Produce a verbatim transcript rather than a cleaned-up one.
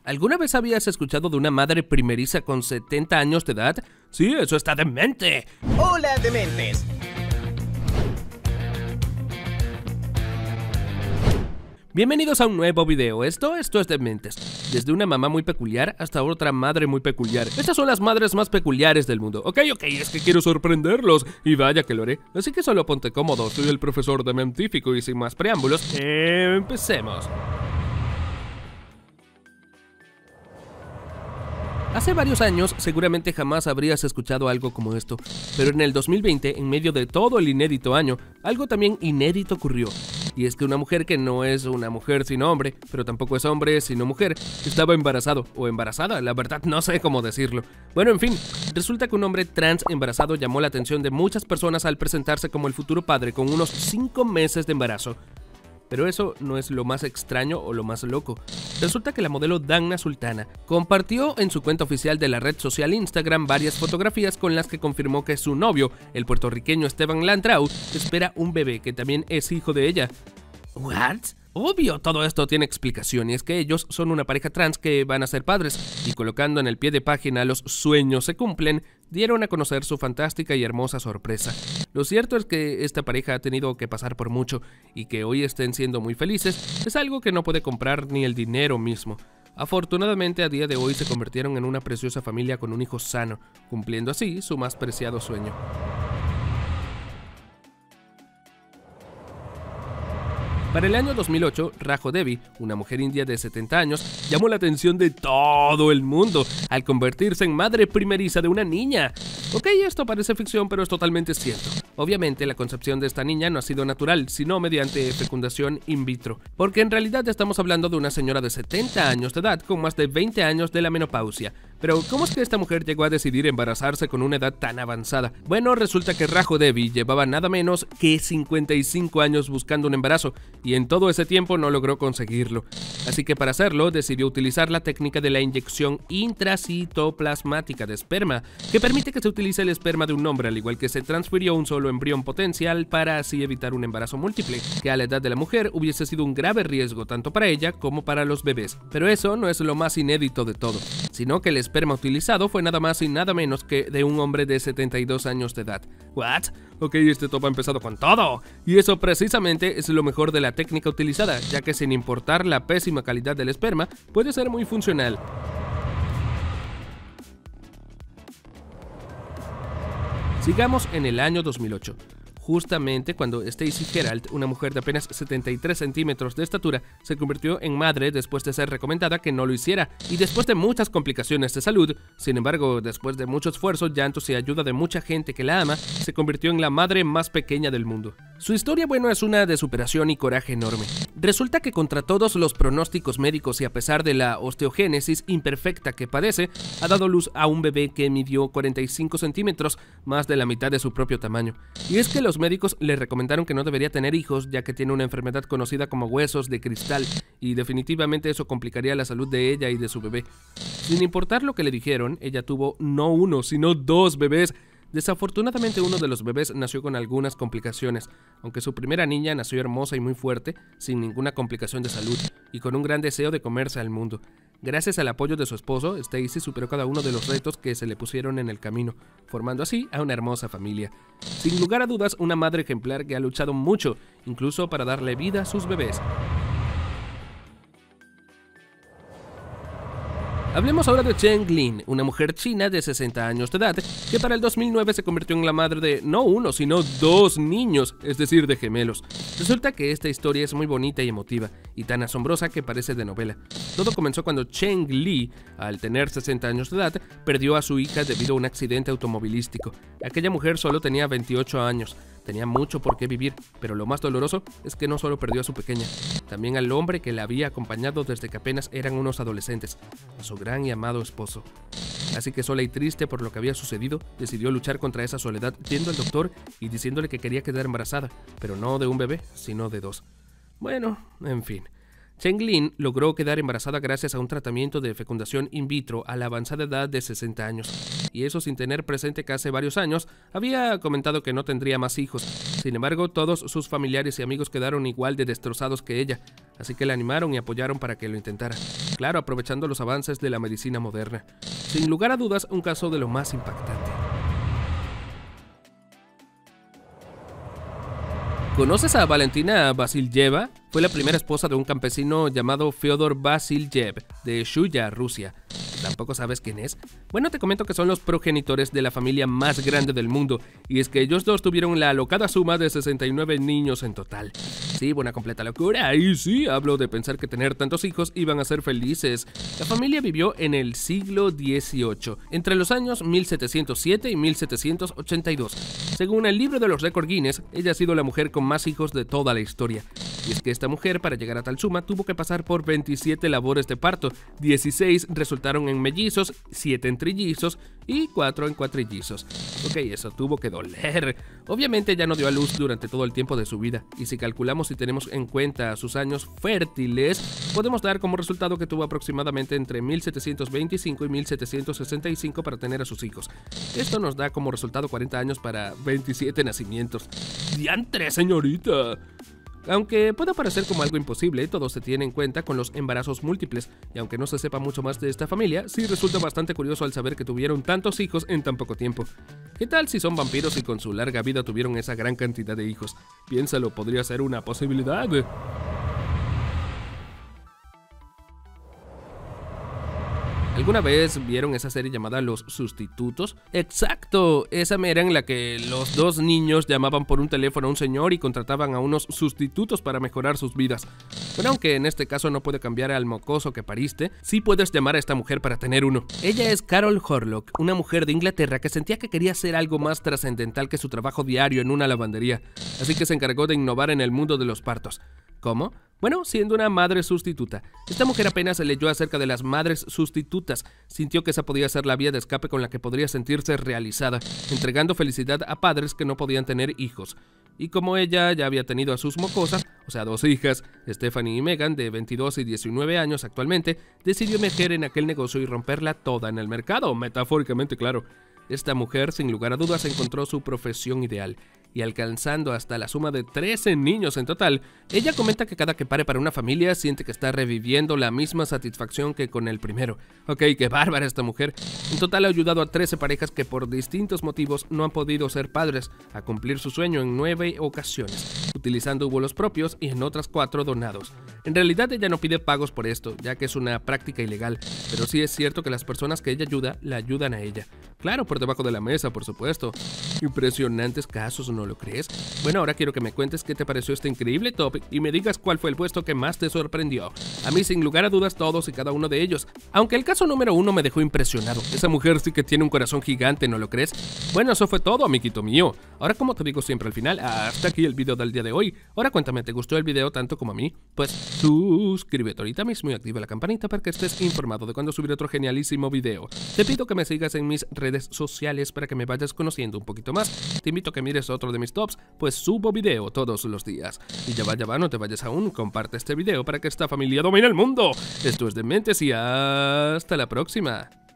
¿Alguna vez habías escuchado de una madre primeriza con setenta años de edad? Sí, eso está demente. ¡Hola, dementes! Bienvenidos a un nuevo video. Esto, esto es Dementes. Desde una mamá muy peculiar hasta otra madre muy peculiar. Estas son las madres más peculiares del mundo. Ok, ok, es que quiero sorprenderlos. Y vaya que lo haré. Así que solo ponte cómodo. Soy el profesor Dementífico y sin más preámbulos, empecemos. Hace varios años seguramente jamás habrías escuchado algo como esto, pero en el dos mil veinte, en medio de todo el inédito año, algo también inédito ocurrió. Y es que una mujer que no es una mujer sino hombre, pero tampoco es hombre sino mujer, estaba embarazado, o embarazada, la verdad no sé cómo decirlo. Bueno, en fin, resulta que un hombre trans embarazado llamó la atención de muchas personas al presentarse como el futuro padre con unos cinco meses de embarazo. Pero eso no es lo más extraño o lo más loco. Resulta que la modelo Danna Sultana compartió en su cuenta oficial de la red social Instagram varias fotografías con las que confirmó que su novio, el puertorriqueño Esteban Landrau, espera un bebé que también es hijo de ella. ¿What? Obvio, todo esto tiene explicación y es que ellos son una pareja trans que van a ser padres y colocando en el pie de página los sueños se cumplen, dieron a conocer su fantástica y hermosa sorpresa. Lo cierto es que esta pareja ha tenido que pasar por mucho y que hoy estén siendo muy felices es algo que no puede comprar ni el dinero mismo. Afortunadamente a día de hoy se convirtieron en una preciosa familia con un hijo sano, cumpliendo así su más preciado sueño. Para el año dos mil ocho, Rajo Devi, una mujer india de setenta años, llamó la atención de todo el mundo al convertirse en madre primeriza de una niña. Ok, esto parece ficción, pero es totalmente cierto. Obviamente, la concepción de esta niña no ha sido natural, sino mediante fecundación in vitro, porque en realidad estamos hablando de una señora de setenta años de edad con más de veinte años de la menopausia. Pero, ¿cómo es que esta mujer llegó a decidir embarazarse con una edad tan avanzada? Bueno, resulta que Rajo Devi llevaba nada menos que cincuenta y cinco años buscando un embarazo, y en todo ese tiempo no logró conseguirlo. Así que para hacerlo, decidió utilizar la técnica de la inyección intracitoplasmática de esperma, que permite que se utilice el esperma de un hombre, al igual que se transfirió un solo embrión potencial para así evitar un embarazo múltiple, que a la edad de la mujer hubiese sido un grave riesgo tanto para ella como para los bebés. Pero eso no es lo más inédito de todo, sino que el esperma utilizado fue nada más y nada menos que de un hombre de setenta y dos años de edad. ¿What? Ok, este top ha empezado con todo. Y eso precisamente es lo mejor de la técnica utilizada, ya que sin importar la pésima calidad del esperma, puede ser muy funcional. Sigamos en el año dos mil ocho. Justamente cuando Stacey Gerald, una mujer de apenas setenta y tres centímetros de estatura, se convirtió en madre después de ser recomendada que no lo hiciera, y después de muchas complicaciones de salud. Sin embargo, después de mucho esfuerzo, llantos y ayuda de mucha gente que la ama, se convirtió en la madre más pequeña del mundo. Su historia, bueno, es una de superación y coraje enorme. Resulta que contra todos los pronósticos médicos y a pesar de la osteogénesis imperfecta que padece, ha dado luz a un bebé que midió cuarenta y cinco centímetros, más de la mitad de su propio tamaño. Y es que los médicos le recomendaron que no debería tener hijos ya que tiene una enfermedad conocida como huesos de cristal y definitivamente eso complicaría la salud de ella y de su bebé. Sin importar lo que le dijeron, ella tuvo no uno sino dos bebés. Desafortunadamente uno de los bebés nació con algunas complicaciones, aunque su primera niña nació hermosa y muy fuerte, sin ninguna complicación de salud y con un gran deseo de comerse al mundo. Gracias al apoyo de su esposo, Stacey superó cada uno de los retos que se le pusieron en el camino, formando así a una hermosa familia. Sin lugar a dudas, una madre ejemplar que ha luchado mucho, incluso para darle vida a sus bebés. Hablemos ahora de Cheng Lin, una mujer china de sesenta años de edad, que para el dos mil nueve se convirtió en la madre de no uno, sino dos niños, es decir, de gemelos. Resulta que esta historia es muy bonita y emotiva, y tan asombrosa que parece de novela. Todo comenzó cuando Cheng Li, al tener sesenta años de edad, perdió a su hija debido a un accidente automovilístico. Aquella mujer solo tenía veintiocho años. Tenía mucho por qué vivir, pero lo más doloroso es que no solo perdió a su pequeña, también al hombre que la había acompañado desde que apenas eran unos adolescentes, a su gran y amado esposo. Así que sola y triste por lo que había sucedido, decidió luchar contra esa soledad yendo al doctor y diciéndole que quería quedar embarazada, pero no de un bebé, sino de dos. Bueno, en fin. Cheng Lin logró quedar embarazada gracias a un tratamiento de fecundación in vitro a la avanzada edad de sesenta años, y eso sin tener presente que hace varios años había comentado que no tendría más hijos. Sin embargo, todos sus familiares y amigos quedaron igual de destrozados que ella, así que la animaron y apoyaron para que lo intentara. claro, aprovechando los avances de la medicina moderna. Sin lugar a dudas, un caso de lo más impactante. ¿Conoces a Valentina Vasilyeva? Fue la primera esposa de un campesino llamado Fyodor Vasilyev, de Shuya, Rusia. ¿Tampoco sabes quién es? Bueno, te comento que son los progenitores de la familia más grande del mundo, y es que ellos dos tuvieron la alocada suma de sesenta y nueve niños en total. Sí, una completa locura, y sí, hablo de pensar que tener tantos hijos iban a ser felices. La familia vivió en el siglo dieciocho, entre los años mil setecientos siete y mil setecientos ochenta y dos. Según el libro de los récords Guinness, ella ha sido la mujer con más hijos de toda la historia. Y es que esta mujer, para llegar a tal suma, tuvo que pasar por veintisiete labores de parto, dieciséis resultaron en mellizos, siete en trillizos y cuatro en cuatrillizos. Ok, eso tuvo que doler. Obviamente ella no dio a luz durante todo el tiempo de su vida, y si calculamos y tenemos en cuenta sus años fértiles, podemos dar como resultado que tuvo aproximadamente entre mil setecientos veinticinco y mil setecientos sesenta y cinco para tener a sus hijos. Esto nos da como resultado cuarenta años para veintisiete nacimientos. ¡Diantre, señorita! Aunque pueda parecer como algo imposible, todo se tiene en cuenta con los embarazos múltiples, y aunque no se sepa mucho más de esta familia, sí resulta bastante curioso al saber que tuvieron tantos hijos en tan poco tiempo. ¿Qué tal si son vampiros y con su larga vida tuvieron esa gran cantidad de hijos? Piénsalo, podría ser una posibilidad. ¿Alguna vez vieron esa serie llamada Los Sustitutos? ¡Exacto! Esa mera en la que los dos niños llamaban por un teléfono a un señor y contrataban a unos sustitutos para mejorar sus vidas. Pero aunque en este caso no puede cambiar al mocoso que pariste, sí puedes llamar a esta mujer para tener uno. Ella es Carol Horlock, una mujer de Inglaterra que sentía que quería hacer algo más trascendental que su trabajo diario en una lavandería, así que se encargó de innovar en el mundo de los partos. ¿Cómo? Bueno, siendo una madre sustituta. Esta mujer apenas leyó acerca de las madres sustitutas, sintió que esa podía ser la vía de escape con la que podría sentirse realizada, entregando felicidad a padres que no podían tener hijos. Y como ella ya había tenido a sus mocosas, o sea, dos hijas, Stephanie y Megan, de veintidós y diecinueve años actualmente, decidió emerger en aquel negocio y romperla toda en el mercado, metafóricamente claro. Esta mujer, sin lugar a dudas, encontró su profesión ideal, y alcanzando hasta la suma de trece niños en total, ella comenta que cada que pare para una familia siente que está reviviendo la misma satisfacción que con el primero. Ok, qué bárbara esta mujer. En total ha ayudado a trece parejas que por distintos motivos no han podido ser padres a cumplir su sueño en nueve ocasiones, utilizando vuelos propios y en otras cuatro donados. En realidad ella no pide pagos por esto, ya que es una práctica ilegal, pero sí es cierto que las personas que ella ayuda, la ayudan a ella. Claro, por debajo de la mesa, por supuesto. Impresionantes casos, ¿no lo crees? Bueno, ahora quiero que me cuentes qué te pareció este increíble topic y me digas cuál fue el puesto que más te sorprendió. A mí, sin lugar a dudas, todos y cada uno de ellos. Aunque el caso número uno me dejó impresionado. Esa mujer sí que tiene un corazón gigante, ¿no lo crees? Bueno, eso fue todo, amiguito mío. Ahora, como te digo siempre al final, hasta aquí el video del día de hoy. Ahora cuéntame, ¿te gustó el video tanto como a mí? Pues suscríbete ahorita mismo y activa la campanita para que estés informado de cuando subiré otro genialísimo video. Te pido que me sigas en mis redes sociales para que me vayas conociendo un poquito más. Te invito a que mires otro de mis tops, pues subo video todos los días. Y ya va, ya va, no te vayas aún, comparte este video para que esta familia domine el mundo. Esto es Dementes y hasta la próxima.